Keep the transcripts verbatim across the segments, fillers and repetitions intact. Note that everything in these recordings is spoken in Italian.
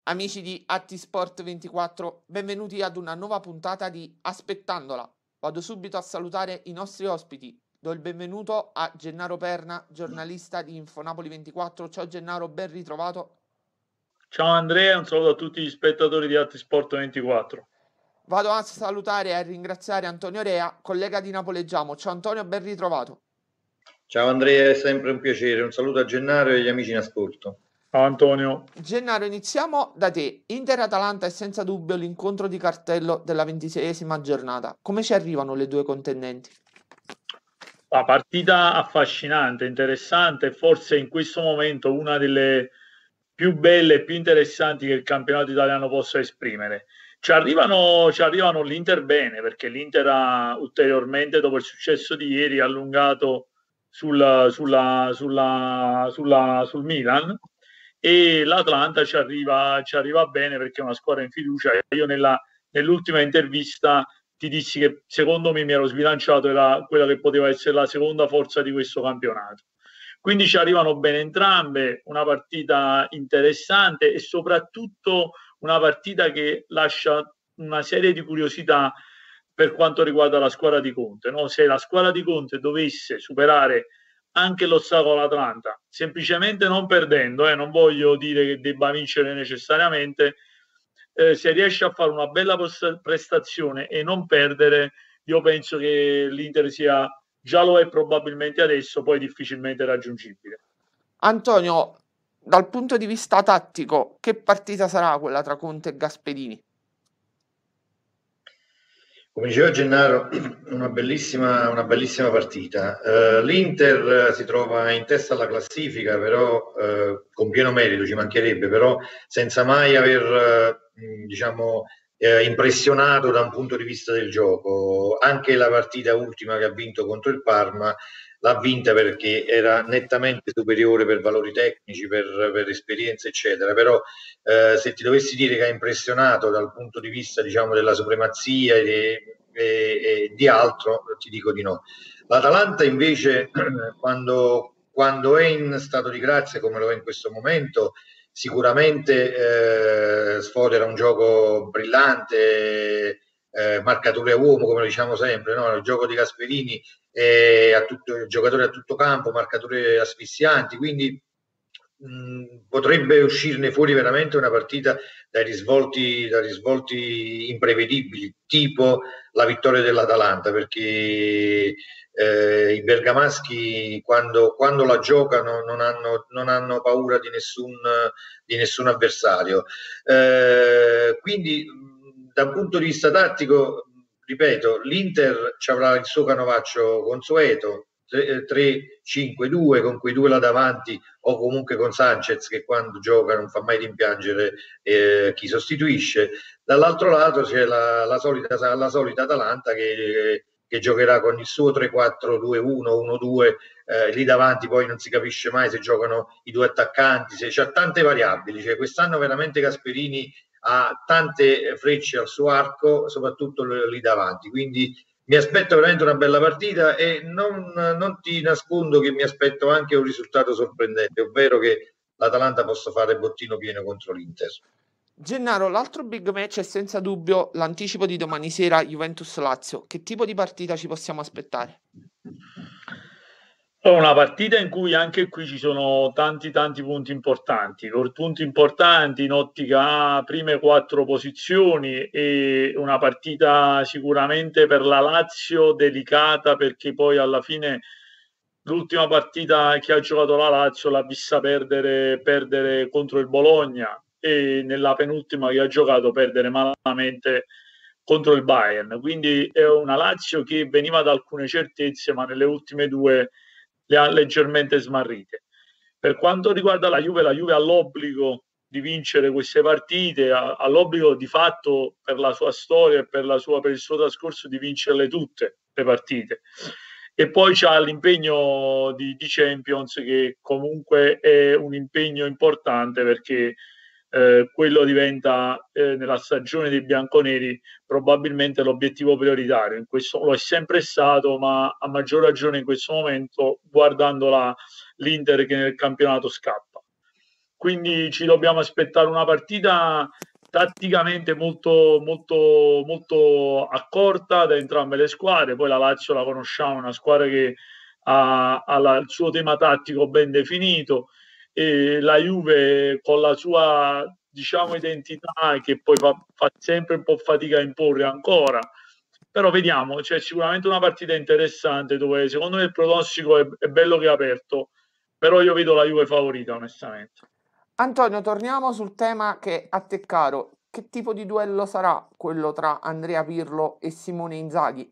Amici di Attisport ventiquattro, benvenuti ad una nuova puntata di Aspettandola. Vado subito a salutare i nostri ospiti. Do il benvenuto a Gennaro Perna, giornalista di Infonapoli ventiquattro. Ciao Gennaro, ben ritrovato. Ciao Andrea, un saluto a tutti gli spettatori di Attisport ventiquattro. Vado a salutare e a ringraziare Antonio Rea, collega di Napoleggiamo. Ciao Antonio, ben ritrovato. Ciao Andrea, è sempre un piacere. Un saluto a Gennaro e agli amici in ascolto. Ciao Antonio. Gennaro, iniziamo da te. Inter-Atalanta è senza dubbio l'incontro di cartello della ventiseiesima giornata. Come ci arrivano le due contendenti? La partita affascinante, interessante, forse in questo momento una delle più belle e più interessanti che il campionato italiano possa esprimere. Ci arrivano, ci arrivano l'Inter bene, perché l'Inter ha ulteriormente, dopo il successo di ieri, allungato sul, sulla, sulla, sulla, sul Milan, e l'Atlanta ci arriva, ci arriva bene perché è una squadra in fiducia. Io nella, nell'ultima intervista ti dissi che secondo me mi ero sbilanciato, era quella che poteva essere la seconda forza di questo campionato. Quindi ci arrivano bene entrambe, una partita interessante e soprattutto una partita che lascia una serie di curiosità per quanto riguarda la squadra di Conte, no? Se la squadra di Conte dovesse superare anche l'ostacolo Atlanta, semplicemente non perdendo, eh, non voglio dire che debba vincere necessariamente, eh, se riesce a fare una bella prestazione e non perdere, io penso che l'Inter sia, già lo è probabilmente adesso, poi difficilmente raggiungibile. Antonio, dal punto di vista tattico, che partita sarà quella tra Conte e Gasperini? Come diceva Gennaro, una bellissima, una bellissima partita. Uh, L'Inter si trova in testa alla classifica, però uh, con pieno merito, ci mancherebbe, però senza mai aver, uh, diciamo, eh, impressionato da un punto di vista del gioco. Anche la partita ultima che ha vinto contro il Parma l'ha vinta perché era nettamente superiore per valori tecnici, per, per esperienza, eccetera. Però eh, se ti dovessi dire che ha impressionato dal punto di vista, diciamo, della supremazia e, e, e di altro, ti dico di no. L'Atalanta invece, quando, quando è in stato di grazia, come lo è in questo momento, sicuramente eh, sfodera un gioco brillante, eh, marcature a uomo, come diciamo sempre, no? Il gioco di Gasperini è a tutto, il giocatore a tutto campo, marcature asfissianti, quindi mh, potrebbe uscirne fuori veramente una partita dai risvolti, dai risvolti imprevedibili, tipo la vittoria dell'Atalanta, perché eh, i bergamaschi quando, quando la giocano non hanno, non hanno paura di nessun, di nessun avversario. Eh, quindi da un punto di vista tattico, ripeto, l'Inter ci avrà il suo canovaccio consueto, tre cinque due con quei due là davanti o comunque con Sanchez che quando gioca non fa mai rimpiangere eh, chi sostituisce. Dall'altro lato c'è la, la, solita, la solita Atalanta che, che giocherà con il suo tre quattro due uno uno due, eh, lì davanti poi non si capisce mai se giocano i due attaccanti, se c'è tante variabili, cioè quest'anno veramente Gasperini ha tante frecce al suo arco, soprattutto lì davanti, quindi mi aspetto veramente una bella partita e non, non ti nascondo che mi aspetto anche un risultato sorprendente, ovvero che l'Atalanta possa fare bottino pieno contro l'Inter. Gennaro, l'altro big match è senza dubbio l'anticipo di domani sera Juventus-Lazio. Che tipo di partita ci possiamo aspettare? Una partita in cui anche qui ci sono tanti tanti punti importanti, punti importanti in ottica prime quattro posizioni, e una partita sicuramente per la Lazio delicata, perché poi alla fine l'ultima partita che ha giocato la Lazio l'ha vista perdere, perdere contro il Bologna, e nella penultima che ha giocato perdere malamente contro il Bayern. Quindi è una Lazio che veniva da alcune certezze, ma nelle ultime due le ha leggermente smarrite. Per quanto riguarda la Juve, la Juve ha l'obbligo di vincere queste partite, ha, ha l'obbligo di fatto, per la sua storia e per, la sua, per il suo trascorso, di vincerle tutte le partite. E poi c'ha l'impegno di, di Champions, che comunque è un impegno importante, perché eh, quello diventa eh, nella stagione dei bianconeri probabilmente l'obiettivo prioritario. In questo lo è sempre stato, ma a maggior ragione in questo momento, guardando la, l'Inter che nel campionato scappa. quindi ci dobbiamo aspettare una partita tatticamente molto, molto, molto accorta da entrambe le squadre. Poi la Lazio la conosciamo, una squadra che ha, ha la, il suo tema tattico ben definito, e la Juve con la sua, diciamo, identità che poi fa, fa sempre un po' fatica a imporre ancora. Però vediamo, c'è sicuramente una partita interessante dove secondo me il pronostico è, è bello che è aperto, però io vedo la Juve favorita onestamente. Antonio, torniamo sul tema che a te caro. Che tipo di duello sarà quello tra Andrea Pirlo e Simone Inzaghi?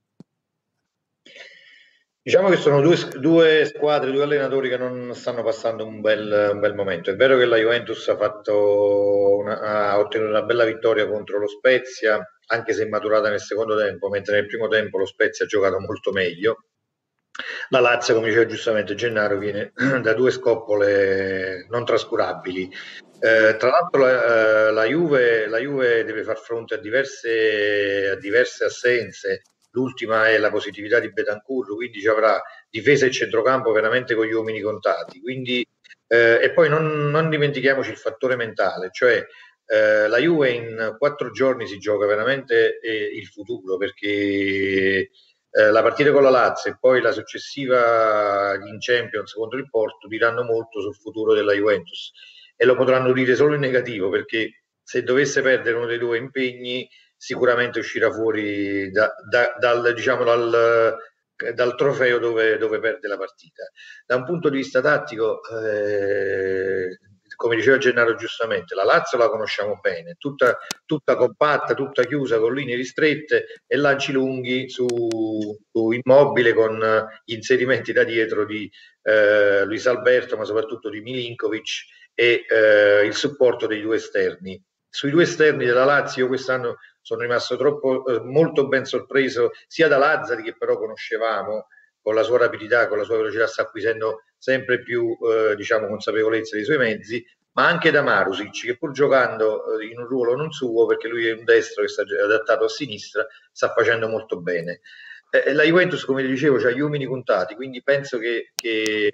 Diciamo che sono due, due squadre, due allenatori che non stanno passando un bel, un bel momento. È vero che la Juventus ha, fatto una, ha ottenuto una bella vittoria contro lo Spezia, anche se è maturata nel secondo tempo, mentre nel primo tempo lo Spezia ha giocato molto meglio. La Lazio, come diceva giustamente Gennaro, viene da due scoppole non trascurabili. Eh, tra l'altro la, la, Juve, la Juve deve far fronte a diverse, a diverse assenze. L'ultima è la positività di Bentancur, quindi ci avrà difesa e centrocampo veramente con gli uomini contati. Quindi, eh, e poi non, non dimentichiamoci il fattore mentale, cioè eh, la Juve in quattro giorni si gioca veramente eh, il futuro, perché eh, la partita con la Lazio e poi la successiva in Champions contro il Porto diranno molto sul futuro della Juventus, e lo potranno dire solo in negativo, perché se dovesse perdere uno dei due impegni sicuramente uscirà fuori da, da, dal, diciamo, dal, dal trofeo dove, dove perde la partita. Da un punto di vista tattico, eh, come diceva Gennaro giustamente, la Lazio la conosciamo bene, tutta, tutta compatta, tutta chiusa con linee ristrette e lanci lunghi su, su Immobile, con gli inserimenti da dietro di eh, Luis Alberto, ma soprattutto di Milinkovic, e eh, il supporto dei due esterni. Sui due esterni della Lazio quest'anno sono rimasto troppo, eh, molto ben sorpreso sia da Lazzari, che però conoscevamo, con la sua rapidità, con la sua velocità sta acquisendo sempre più eh, diciamo consapevolezza dei suoi mezzi, ma anche da Marusic, che pur giocando eh, in un ruolo non suo, perché lui è un destro che sta adattato a sinistra, sta facendo molto bene. Eh, la Juventus, come dicevo, ha gli uomini contati, quindi penso che, che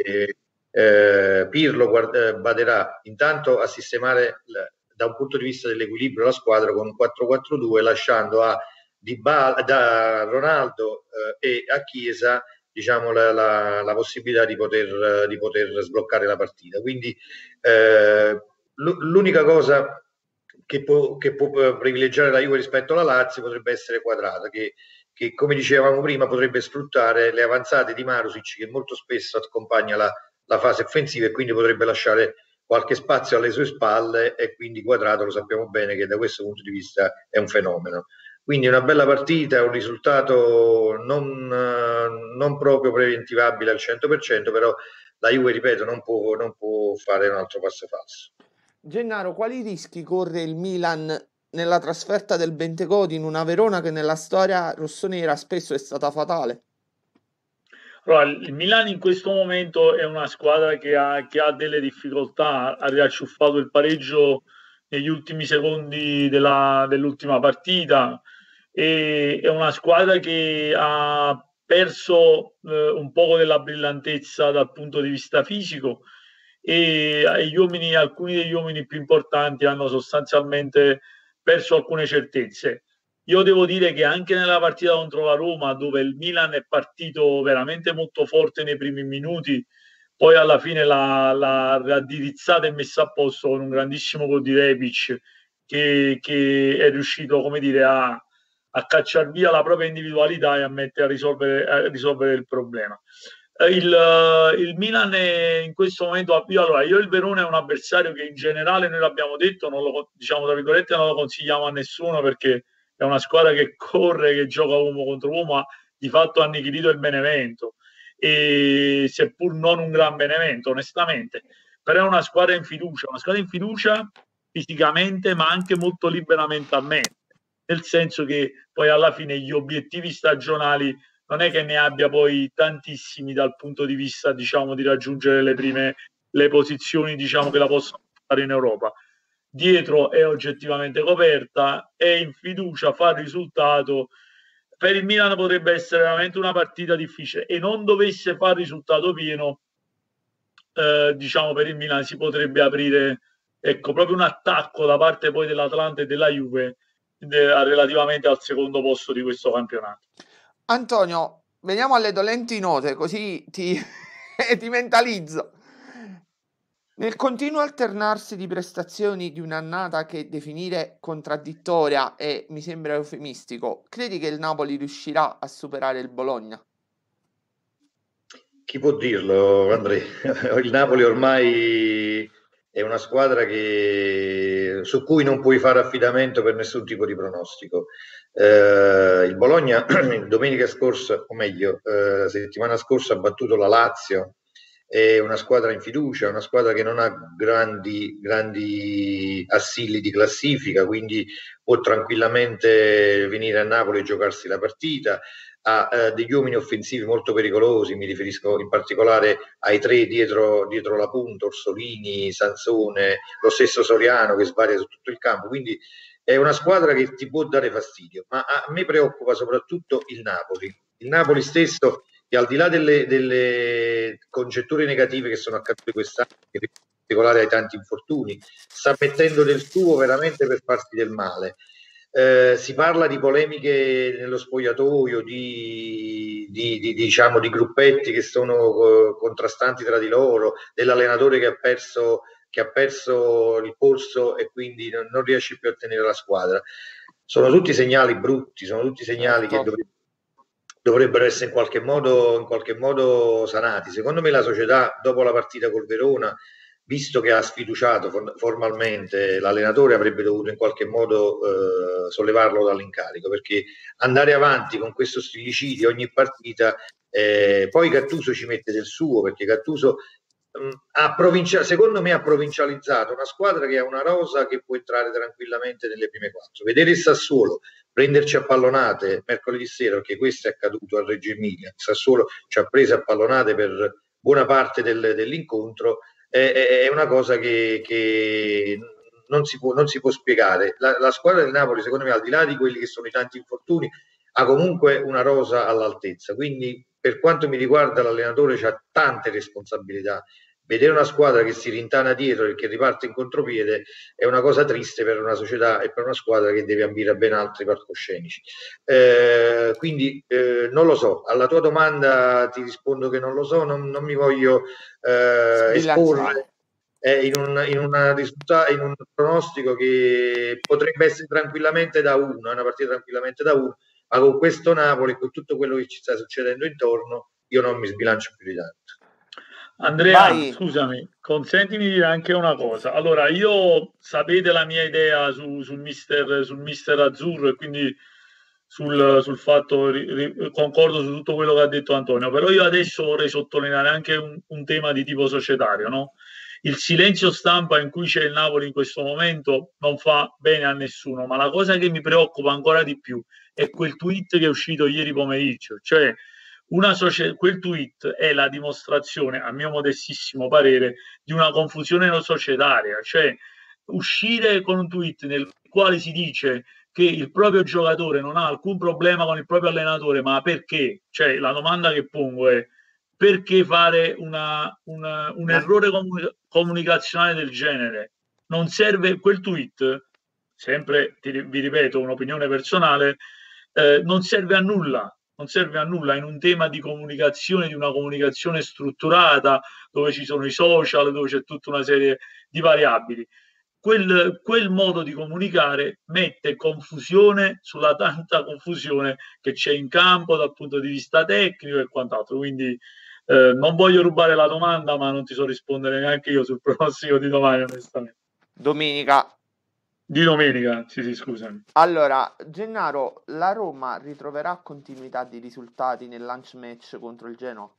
eh, Pirlo guarda, baderà intanto a sistemare la, da un punto di vista dell'equilibrio la squadra con un quattro quattro due, lasciando a Dybala, da Ronaldo eh, e a Chiesa, diciamo, la, la, la possibilità di poter, di poter sbloccare la partita. Quindi eh, l'unica cosa che può, che può privilegiare la Juve rispetto alla Lazio potrebbe essere Quadrato, che, che come dicevamo prima potrebbe sfruttare le avanzate di Marusic, che molto spesso accompagna la, la fase offensiva, e quindi potrebbe lasciare qualche spazio alle sue spalle, e quindi Quadrato lo sappiamo bene che da questo punto di vista è un fenomeno. Quindi una bella partita, un risultato non, non proprio preventivabile al cento per cento, però la Juve, ripeto, non può, non può fare un altro passo falso. Gennaro, quali rischi corre il Milan nella trasferta del Bentegodi in una Verona che nella storia rossonera spesso è stata fatale? Allora, il Milan in questo momento è una squadra che ha, che ha delle difficoltà, ha riacciuffato il pareggio negli ultimi secondi della, dell'ultima partita, e è una squadra che ha perso eh, un poco della brillantezza dal punto di vista fisico, e gli uomini, alcuni degli uomini più importanti hanno sostanzialmente perso alcune certezze. Io devo dire che anche nella partita contro la Roma, dove il Milan è partito veramente molto forte nei primi minuti, poi alla fine l'ha, l'ha raddirizzata e messa a posto con un grandissimo gol di Rebic, che, che è riuscito, come dire, a, a cacciare via la propria individualità e a mettere a risolvere, a risolvere il problema. Il, il Milan è in questo momento, io, allora, io il Verona è un avversario che in generale, noi l'abbiamo detto, non lo, diciamo tra virgolette, non lo consigliamo a nessuno, perché è una squadra che corre, che gioca uomo contro uomo, ha di fatto annichilito il Benevento, e seppur non un gran Benevento onestamente, però è una squadra in fiducia, una squadra in fiducia fisicamente, ma anche molto libera mentalmente, nel senso che poi alla fine gli obiettivi stagionali non è che ne abbia poi tantissimi dal punto di vista, diciamo, di raggiungere le prime le posizioni, diciamo, che la possono fare in Europa. Dietro è oggettivamente coperta, è in fiducia, fa il risultato. Per il Milan potrebbe essere veramente una partita difficile, e non dovesse fare risultato pieno, eh, diciamo, per il Milan si potrebbe aprire ecco, proprio un attacco da parte poi dell'Atalanta e della Juve de- relativamente al secondo posto di questo campionato. Antonio, veniamo alle dolenti note, così ti, ti mentalizzo. Nel continuo alternarsi di prestazioni di un'annata che definire contraddittoria e mi sembra eufemistico, credi che il Napoli riuscirà a superare il Bologna? Chi può dirlo, Andrea? Il Napoli ormai è una squadra che, su cui non puoi fare affidamento per nessun tipo di pronostico. Eh, il Bologna domenica scorsa, o meglio, eh, settimana scorsa ha battuto la Lazio, è una squadra in fiducia, una squadra che non ha grandi, grandi assilli di classifica, quindi può tranquillamente venire a Napoli e giocarsi la partita. Ha eh, degli uomini offensivi molto pericolosi, mi riferisco in particolare ai tre dietro, dietro la punta, Orsolini, Sansone, lo stesso Soriano che sbaglia su tutto il campo, quindi è una squadra che ti può dare fastidio, ma a me preoccupa soprattutto il Napoli, il Napoli stesso che al di là delle, delle congetture negative che sono accadute quest'anno, in particolare ai tanti infortuni, sta mettendo del suo veramente per farsi del male. Eh, si parla di polemiche nello spogliatoio, di, di, di, diciamo, di gruppetti che sono uh, contrastanti tra di loro, dell'allenatore che ha perso, che ha perso il polso e quindi non, non riesce più a tenere la squadra. Sono tutti segnali brutti, sono tutti segnali Certo. che dovrebbero dovrebbero essere in qualche modo, in qualche modo sanati. Secondo me la società, dopo la partita col Verona, visto che ha sfiduciato formalmente l'allenatore, avrebbe dovuto in qualche modo eh, sollevarlo dall'incarico, perché andare avanti con questo stillicidio ogni partita, eh, poi Gattuso ci mette del suo, perché Gattuso mh, ha provincia- secondo me ha provincializzato una squadra che ha una rosa che può entrare tranquillamente nelle prime quattro. Vedere il Sassuolo prenderci a pallonate mercoledì sera, perché questo è accaduto a Reggio Emilia, il Sassuolo ci ha preso a pallonate per buona parte del, dell'incontro, è, è una cosa che, che non, si può, non si può spiegare. La, la squadra del Napoli, secondo me, al di là di quelli che sono i tanti infortuni, ha comunque una rosa all'altezza, quindi per quanto mi riguarda l'allenatore ha tante responsabilità. Vedere una squadra che si rintana dietro e che riparte in contropiede è una cosa triste per una società e per una squadra che deve ambire a ben altri palcoscenici. Eh, quindi eh, non lo so, alla tua domanda ti rispondo che non lo so, non, non mi voglio eh, esporre eh, in, un, in, una risulta- in un pronostico che potrebbe essere tranquillamente da uno, è una partita tranquillamente da uno, ma con questo Napoli, con tutto quello che ci sta succedendo intorno, io non mi sbilancio più di tanto. Andrea, Vai. scusami, consentimi di dire anche una cosa. Allora, io sapete la mia idea su, sul mister, sul mister Azzurro e quindi sul, sul fatto, ri, ri, concordo su tutto quello che ha detto Antonio, però io adesso vorrei sottolineare anche un, un tema di tipo societario, no? Il silenzio stampa in cui c'è il Napoli in questo momento non fa bene a nessuno, ma la cosa che mi preoccupa ancora di più è quel tweet che è uscito ieri pomeriggio, cioè una socie- quel tweet è la dimostrazione, a mio modestissimo parere, di una confusione societaria, cioè uscire con un tweet nel quale si dice che il proprio giocatore non ha alcun problema con il proprio allenatore, ma perché? Cioè la domanda che pongo è perché fare una, una, un errore comun- comunicazionale del genere? Non serve quel tweet, sempre ti, vi ripeto, un'opinione personale, eh, non serve a nulla, non serve a nulla in un tema di comunicazione, di una comunicazione strutturata, dove ci sono i social, dove c'è tutta una serie di variabili. Quel, quel modo di comunicare mette confusione sulla tanta confusione che c'è in campo dal punto di vista tecnico e quant'altro. Quindi eh, non voglio rubare la domanda, ma non ti so rispondere neanche io sul pronostico di domani, onestamente. Domenica. Di domenica, sì, sì, scusami. Allora, Gennaro, la Roma ritroverà continuità di risultati nel lunch match contro il Genoa?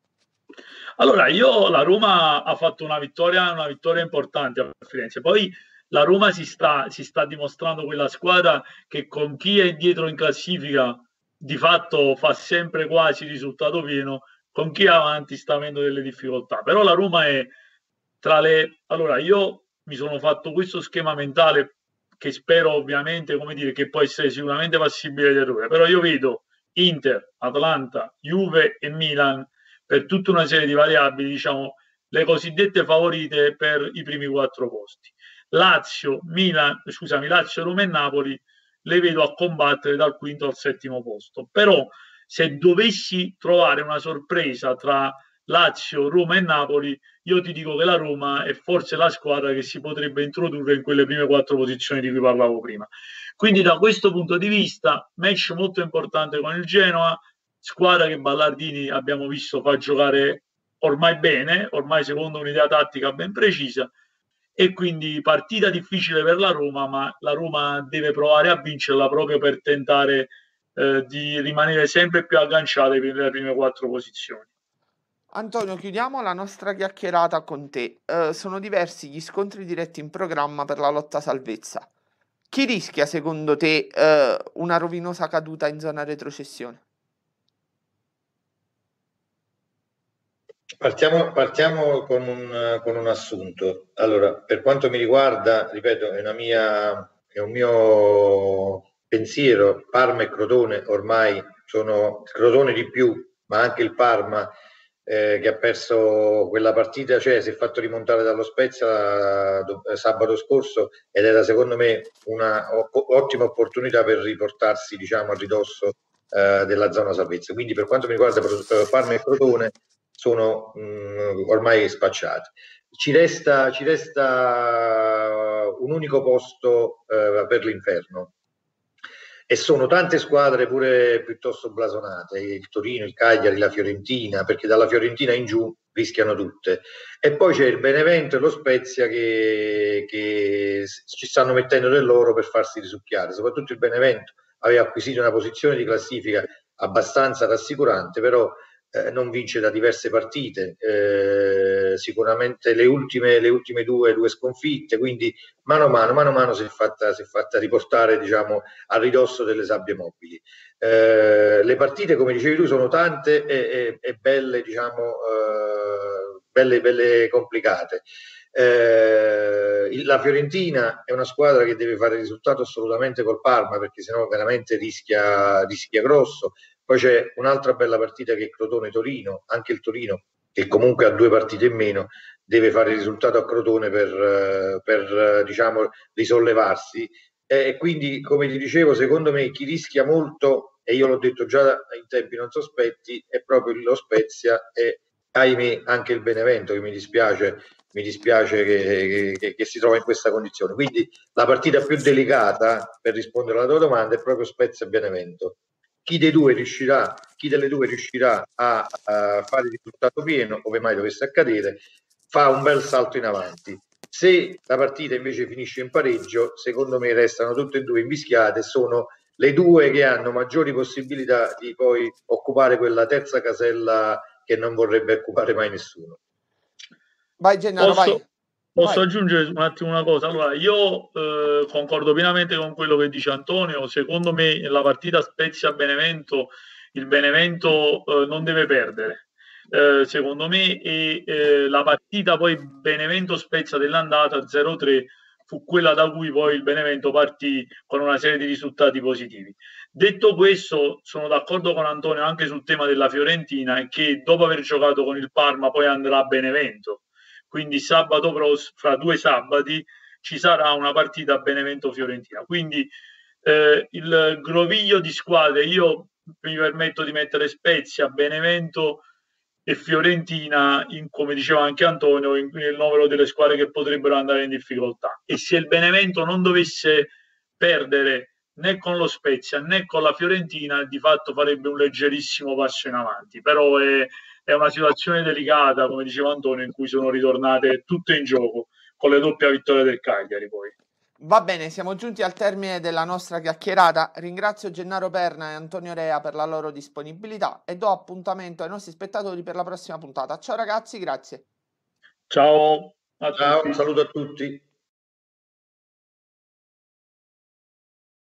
Allora, io la Roma ha fatto una vittoria, una vittoria importante a Firenze. Poi la Roma si sta, si sta dimostrando quella squadra che con chi è dietro in classifica di fatto fa sempre quasi risultato pieno, con chi è avanti sta avendo delle difficoltà. Però la Roma è tra le... Allora, io mi sono fatto questo schema mentale che spero ovviamente, come dire, che può essere sicuramente passibile di errore, però io vedo Inter, Atalanta, Juve e Milan per tutta una serie di variabili, diciamo, le cosiddette favorite per i primi quattro posti. Lazio, Milan, scusami, Lazio, Roma e Napoli le vedo a combattere dal quinto al settimo posto. Però se dovessi trovare una sorpresa tra Lazio, Roma e Napoli, io ti dico che la Roma è forse la squadra che si potrebbe introdurre in quelle prime quattro posizioni di cui parlavo prima. Quindi da questo punto di vista, match molto importante con il Genoa, squadra che Ballardini abbiamo visto fa giocare ormai bene, ormai secondo un'idea tattica ben precisa, e quindi partita difficile per la Roma, ma la Roma deve provare a vincerla proprio per tentare eh, di rimanere sempre più agganciata nelle prime quattro posizioni. Antonio, chiudiamo la nostra chiacchierata con te. Eh, sono diversi gli scontri diretti in programma per la lotta salvezza. Chi rischia, secondo te, eh, una rovinosa caduta in zona retrocessione? Partiamo, partiamo con, un, con un assunto. Allora, per quanto mi riguarda, ripeto, è, una mia, è un mio pensiero. Parma e Crotone ormai sono Crotone di più, ma anche il Parma eh, che ha perso quella partita, cioè si è fatto rimontare dallo Spezia eh, sabato scorso, ed era secondo me una ottima opportunità per riportarsi, diciamo, a ridosso eh, della zona salvezza. Quindi per quanto mi riguarda Parma e Crotone sono mh, ormai spacciati. Ci resta, ci resta un unico posto eh, per l'inferno, e sono tante squadre pure piuttosto blasonate, il Torino, il Cagliari, la Fiorentina, perché dalla Fiorentina in giù rischiano tutte, e poi c'è il Benevento e lo Spezia che, che ci stanno mettendo del loro per farsi risucchiare. Soprattutto il Benevento aveva acquisito una posizione di classifica abbastanza rassicurante, però eh, non vince da diverse partite, eh, sicuramente le ultime, le ultime due, due sconfitte, quindi mano a mano, mano a mano si è fatta, si è fatta riportare, diciamo, a ridosso delle sabbie mobili. Eh, le partite, come dicevi tu, sono tante e, e, e belle, diciamo, eh, belle, belle complicate. Eh, la Fiorentina è una squadra che deve fare risultato assolutamente col Parma, perché sennò veramente rischia, rischia grosso. Poi c'è un'altra bella partita che è Crotone-Torino, anche il Torino, che comunque ha due partite in meno, deve fare il risultato a Crotone per, per diciamo, risollevarsi. E quindi, come ti dicevo, secondo me chi rischia molto, e io l'ho detto già in tempi non sospetti, è proprio lo Spezia e, ahimè, anche il Benevento, che mi dispiace, mi dispiace che, che, che si trova in questa condizione. Quindi la partita più delicata, per rispondere alla tua domanda, è proprio Spezia e Benevento. Chi dei due riuscirà, chi delle due riuscirà a, a fare il risultato pieno, ove mai dovesse accadere, fa un bel salto in avanti. Se la partita invece finisce in pareggio, secondo me restano tutte e due invischiate, sono le due che hanno maggiori possibilità di poi occupare quella terza casella che non vorrebbe occupare mai nessuno. Vai Gennaro, posso, vai. Posso vai. aggiungere un attimo una cosa? Allora, io eh, concordo pienamente con quello che dice Antonio. Secondo me la partita Spezia-Benevento, il Benevento eh, non deve perdere. Eh, secondo me e, eh, la partita poi Benevento-Spezia dell'andata zero tre fu quella da cui poi il Benevento partì con una serie di risultati positivi. Detto questo, sono d'accordo con Antonio anche sul tema della Fiorentina, e che dopo aver giocato con il Parma poi andrà a Benevento. Quindi sabato prossimo, fra due sabati, ci sarà una partita a Benevento-Fiorentina. Quindi eh, il groviglio di squadre, io mi permetto di mettere Spezia, Benevento e Fiorentina, in, come diceva anche Antonio, in, nel novero delle squadre che potrebbero andare in difficoltà. E se il Benevento non dovesse perdere né con lo Spezia né con la Fiorentina, di fatto farebbe un leggerissimo passo in avanti. Però è, è una situazione delicata, come diceva Antonio, in cui sono ritornate tutte in gioco, con le doppie vittorie del Cagliari poi. Va bene, siamo giunti al termine della nostra chiacchierata. Ringrazio Gennaro Perna e Antonio Rea per la loro disponibilità e do appuntamento ai nostri spettatori per la prossima puntata. Ciao ragazzi, grazie. Ciao a Ciao, tutti. un saluto a tutti.